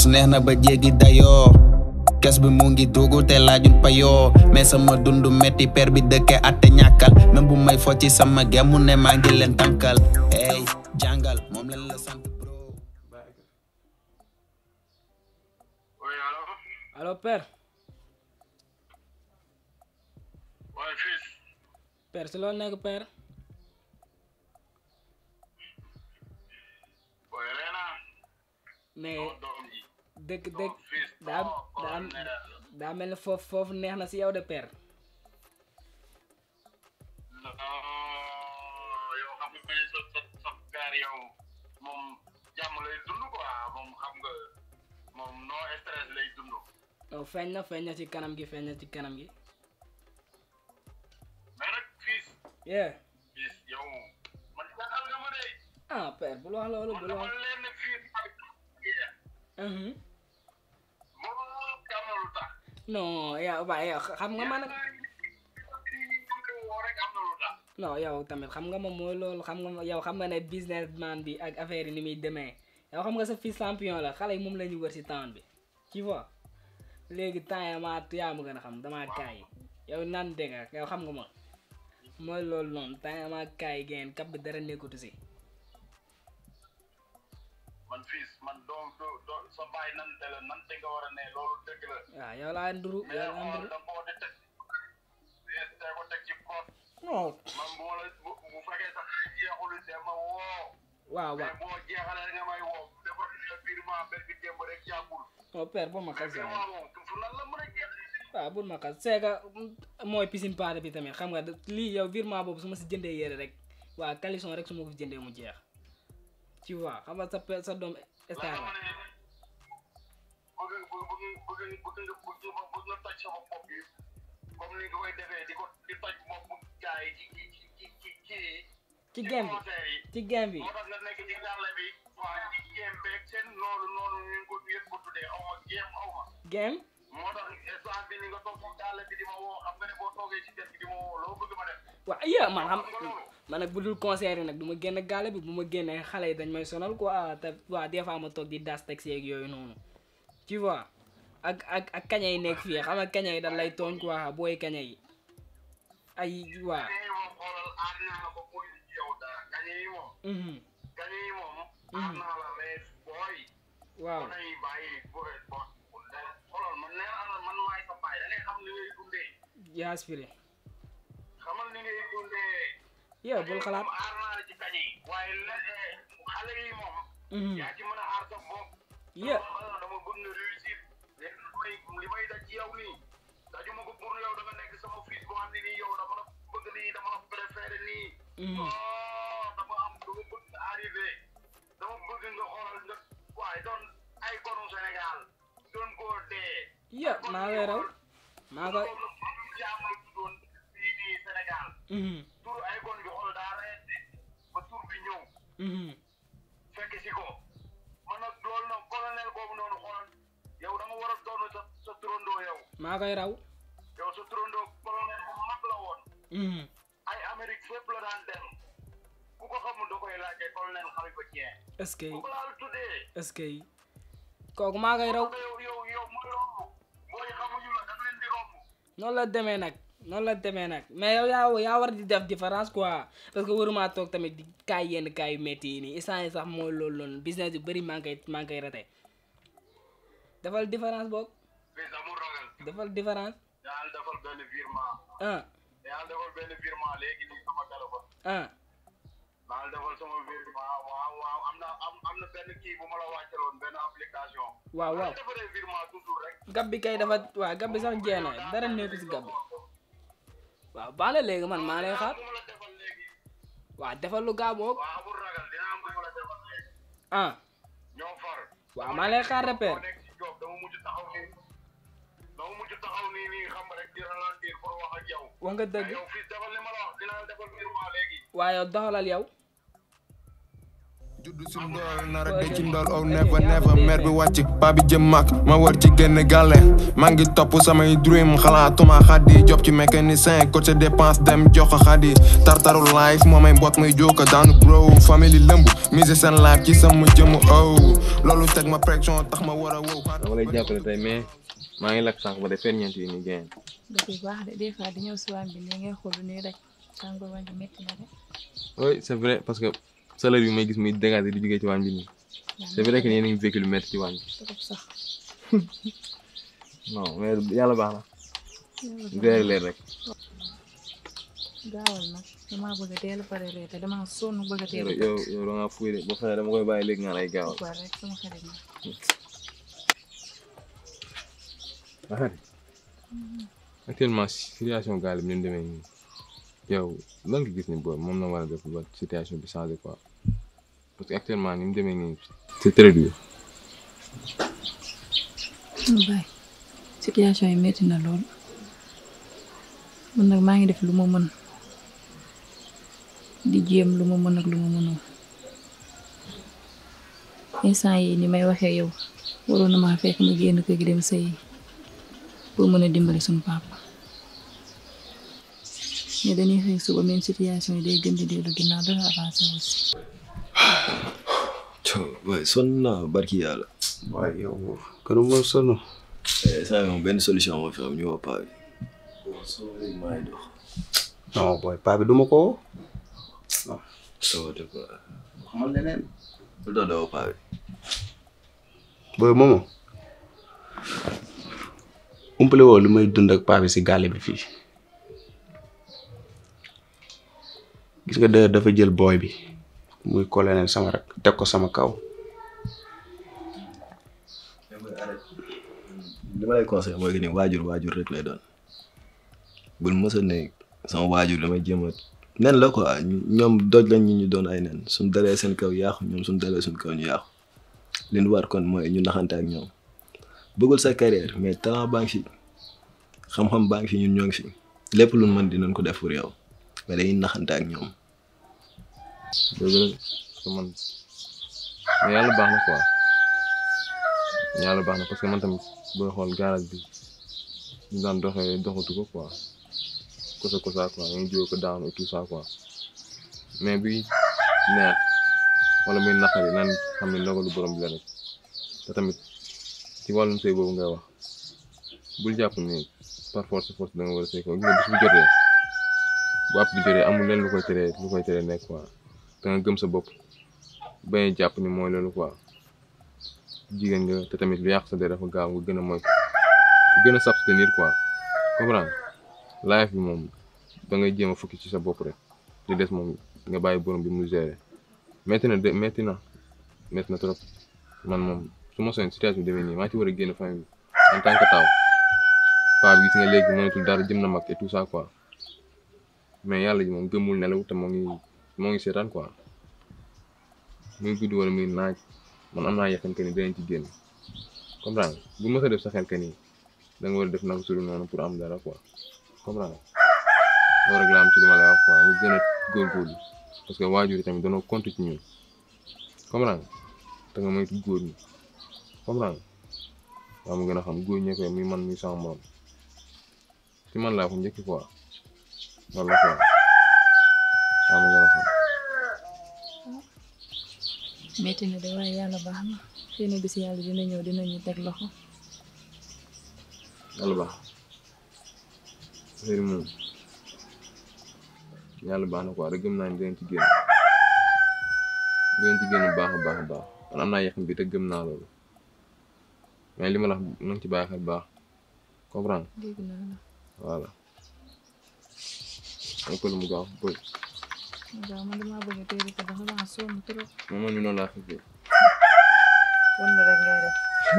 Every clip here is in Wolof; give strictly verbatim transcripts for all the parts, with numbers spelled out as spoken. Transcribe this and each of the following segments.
neex na ba jéggi dayoo kes bi mu ngi dugg te laajul payoo mais sama dundu metti père bi dëkke atte ñàkkal même bu may fo ci sama gemu ne maa ngi leen tànkal hey jàngal moom leen la sant bro. Oui, allô? Allô, père? Ouais, fils. Père, c'est l'on est que père? Ouais, Rena. Mais doom ji. dëkk dëkk daa daa daa mel ni foofu foofu neex na si yow de père. Non, yow xam nga sa sa sa père yow moom jàmm lay dund quoi moom xam nga moom no stress lay dund. non feeñ na feeñ na ci kanam gi feeñ na ci kanam gi. mais nag fils. yeah. fils yow man jaaxal nga ma de. ah père bul wax loolu bul wax. man dama leen ne fils ak mhm. moom am na lu tax. non yow waaye yow xam nga man. rek am na lu tax. non yow tamit xam nga moom mooy loolu xam nga yow xam nga ne businessman bi ak affaire yi ni muy demee yow xam nga sa fils champion la xale yi moom la ñu wër si town bi tu vois léegi temps yi maa yaa ma gën a xam damaa kaay yow naan dégg nga yow xam nga ma mooy loolu noonu temps yi maa kaay geen kap bi dara nekkatu si. man fils man doom do sa baay nante la nante nga war a ne loolu dëgg la. waaw yow laa nduru yow laa nduru. da ko teg teg ko teg ci pot. non. man bu ma la bu bu fekkee sax jeexul te ma woo. waaw waaw mais boo jeexalee nga may woo dafa virement benn bi démb rek jàppul. non père bu ma xas mais virement moom fu nan la mën a jeex. waaw bul ma xas c'est que mooy piscine party bi tamit xam nga lii yow virement boobu su ma si jëndee yére rek waa caleçon rek su ma ko fi jëndee mu jeex. tu vois xam nga sa sa doom star la. bëgg bëgg bëgg bëgg nga bëgg nga toj sama bopp bi comme ni nga koy defee di ko di toj bopp gars yi ci ci ci ci ci ci game bi ci game bi. moo tax nga nekk ci gàlle bi waa ci game beeg seen loolu noonu ñu ko yëpp ko tuddee xaw ma game xaw ma. game. moo tax instant bi ni nga toog ci gàlle bi di ma woo xam nga ne boo toogee ci kër gi di ma woo loo bëgg ma def. waaw yeah man xam man nag bu dul concert yi nag du ma génn gàlle bi bu ma génnee xale yi dañ may sonal quoi te waa des fois ma toog di das taxi yeeg yooyu noonu tu vois ak ak ak kaña yi nekk fii xam nga kaña yi dañ lay tooñ quoi booy kaña yi ay waa. kaña yi moom xoolal aar naa la ko booy ci yow dara kaña yi moom. kaña yi moom. aar naa la mais booy. waaw mën nañu bàyyi booy bon xoolal man nee naa la man maay sa baay da ngay xam li ngay dundee. yaa aspiré. xamal ni ngay dundee. yow bul xalaat aar naa la ci kaña yi. waaye xale yi moom. yaa ci mën a aar sa bopp. yeah. dama bëgg nga réussir. li may daj ci yow nii. dajuma ko pour yow da nga nekk sama fils boo xam ne nii yow dama la bëgg nii dama la préféré nii. dama am dama bëgg nga arrivé. dama bëgg nga xoolal nga waaye doon ay gonu Sénégal. doon koo dee. yeah maa ngi raw. maa koy. jaamal doon fii nii Sénégal. tur ay gon bi xool daa reete ba tur bi ñëw. fekk si ko. man nag loolu nag colonel boobu noonu xoolal yow da nga war a doon sa sa turandoo yow. maa koy raw. yow sa turandoo colonel bu mag la woon. ay Amérique fépp la daan dem. ku ko xamul da koy laajte colonel Khalifa Dieng. est-ce que ku ko laal tuddee. est-ce que kooku maa koy raw. yow yow yow mooy romb booy xamuñu la da nga leen di romb. noonu la demee nag noonu la demee nag mais yow yaa yaa war di def différence quoi parce que waruma toog tamit di kaay yenn kaay yu métti yi nii instant yi sax mooy loolu noonu business yu bëri maa ngi koy maa ngi koy rate defal différence boobu. mais amul ragal. defal différence. yàlla defal benn virement. ah. yàlla defal benn virement léegi nii sama téléphone. ah. yàlla defal sama virement waaw waaw am na am am na benn kii bu ma la wàccaloon benn application. waaw waaw defaree virement toujours rek. gab bi kay dafa waaw gab bi sax jeex na dara nekku si gab bi waaw baax na léegi man maa lay xaar waaw defal lu gaaw boobu. waaw amul ragal dina am bu ma la defal léegi. ah. ñoo far. waaw maa lay xaar repère. dama mujj taxaw nii dama mujj taxaw nii nii xam rek di ralentir pour wax ak yow. wax nga dëgg yow fii defal li ma la wax dinaa defal virement léegi. waaw yow doxalal yow. juddu si ndool nara de ci ndool oh never never mer bi wàcc paa bi jëm mag ma war ci génn gàlle maa ngi topp samay dream xalaatuma xaddi job ci mécanicien côté dépense dem jox xaddi tartaru life moo may mbot muy jóoka daanu bro famille lëmb mise seen life ci sama jëmm oh loolu teg ma pression tax ma war a wow dama lay jàppale tey mais maa ngi lakk sànq ba def ferñeent yi ni génn dëgg bu baax de des fois di ñëw si waañ bi nii ngay xool nii rek tàngoor waañ bi métti na de. oui c'est vrai parce que salaire bi may gis muy dégager di jógee ci waañ bi nii c'est vrai que yéen a ngi vécu lu métti ci waañ bi trop sax. non mais yàlla baax na gérer leen rek gaawal nag damaa bëgg a teel a pare rek te damaa sonn bëgg a teel a yow yow da ngaa fuy de boo fexee dama koy bàyyi léegi nga lay gaawal quoi rek sama xarit ma. actuellement situation gaal bi ni mu demee nii yow lan nga gis ni booy moom na war a def ba situation bi changé quoi parce que actuellement ni mu demee nii c'est très dur. Baye situation yi métti na lool man nag maa ngi def lu ma mën di jéem lu ma mën ak lu ma mënul instant yi ni may waxee yow waroon na maa fekk ma génn kër gi dem sëy pour mën a dimbali suñu papa mais dañuy xëy suba même situation yi day gën di dellu ginnaaw dara avancé aussi. waaye sonn naa barki yàlla. waaye yow këru moo sonn. saa yi moom benn solution moo fi am ñu woo paa bi. bon soo léegi maa ngi dox. non booy paa bi du ma ko woo. non. soo de quoi. xamal leneen. lu tax doo woo paa bi. booy moomu. umpale woo lu may dund ak paa bi si gaale bi fii. gis nga dë dafa jël booy bi muy colonel sama rek teg ko sama kaw. li ma lay conseillé mooy que ni waajur waajur rek lay doon bul mës a ne sama waajur damay jéem a nen la quoi ñoom doj lañ ñu ñu doon ay nen suñ dalee seen kaw yaaxu ñoom suñ dalee suñ kaw ñu yaaxu li ñu war kon mooy ñu naxante ak ñoom bëggul sa carrière mais talent baa ngi fi xam-xam baa ngi fi ñun ñoo ngi fi lépp lu mën dinañ ko def pour yow mais dañuy naxante ak ñoom. dëgg la parce que man mais yàlla baax na quoi yàlla baax na parce que man tamit booy xool garage bi ñu daan doxee doxatu ko quoi kosa kosa quoi ñu ngi jóge ko daanu et tout ça quoi mais bi neex wala muy naqari nan xam ne ndogalu borom bi la rek te tamit ci wàllum sëy boobu ngay wax bul jàpp ni par force force da nga war a sëy ko gis nga bis bu jotee bu àpp bi jotee amul leen lu koy teree lu koy teree nekk quoi da nga gëm sa bopp bañ a jàpp ni mooy loolu quoi jigéen nga te tamit lu yàq sa der dafa gaaw nga gën a moy gën a s'abstenir quoi comprendre life bi moom da ngay jéem a fukki ci sa bopp rek li des moom nga bàyyi borom bi mu gérer metti na de metti na metti na trop man moom su ma soxee situation bi demee nii maa ci war a génn famille bi en tant que taw paa bi gis nga léegi mënatul dara jëm na mag et tout ça quoi mais yàlla ji moom gëmul nelaw te moo ngi moo ngi seetaan quoi muy guddi wala muy naaj man am naa yaakaar ni dinañ ci génn comprendre bu mës a def sa xel que ni da nga war a def naka sulu noonu pour am dara quoi comprendre loolu rek la am ci lu ma lay wax quoi nga gën a góorgóorlu parce que waajur yi tamit dañoo compter ci ñun comprendre te nga moytu góor ñi comprendre waaw mu gën a xam góor ñee koy muy man muy sama morom ci man laa ko njëkk quoi loolu la quoi waaw mu gën a xam. métti na de waaye yàlla baax na xëy na bis yàlla dina ñëw dinañu teg loxo. yàlla baax affaire moom yàlla baax na quoi rek gëm naa ni dinañ ci génn dinañ ci génn bu baax a baax a baax man am naa yàqam bi te gëm naa loolu mais li ma la wax na nga ci bàyyi xel baax comprendre dégg naa la. voilà ay pël mu gaaw bëy waaw man damaa bëgg a teel a tabax damaa sonn trop. moom man mi noonu laa fekkee wan na rek ngay def.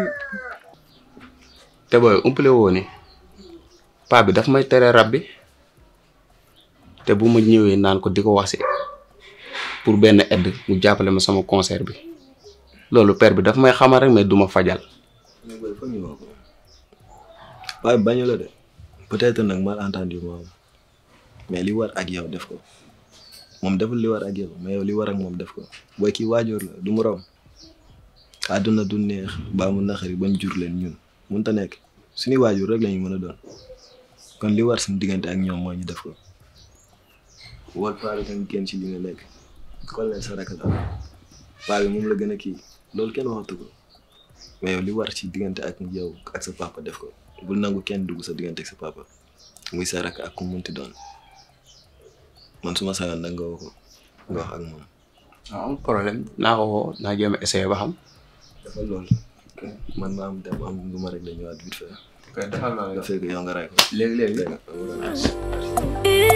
te booy umpale woo ni paa bi daf may tere rab bi te bu ma ñëwee naan ko di ko wax si pour benn aide mu jàppale ma sama concert bi loolu père bi daf may xamal rek mais du ma fajal. mais booy foog ñu wax ko waaye bañu la de peut-être nag malentendu moo am mais li war ak yow def ko moom deful li war ak yow mais yow li war ak moom def ko booy kii waajur la du mu rom àdduna du neex baa mu naxari bañ jur leen ñun mun ta nekk suñuy waajur rek lañu mën a doon kon li war suñu diggante ak ñoom mooy ñu def ko wol paa bi tam génn ci li nga nekk kon leen sa rakk la paa bi moom la gën a kii loolu kenn waxatu ko mais yow li war ci diggante ak yow ak sa papa def ko bul nangu kenn dugg sa diggante ak sa papa muy sa rakk ak ku munti doon man suma sañoon nag nga woo ko nga wax ak moom. waaw problème naa ko woo naa jéem a essayé ba xam. dafa loolu. man ma am dem am lu ma rek la ñëwaat vite fait. ok defal loolu nga fekk yow nga ray ko. léegi léegi.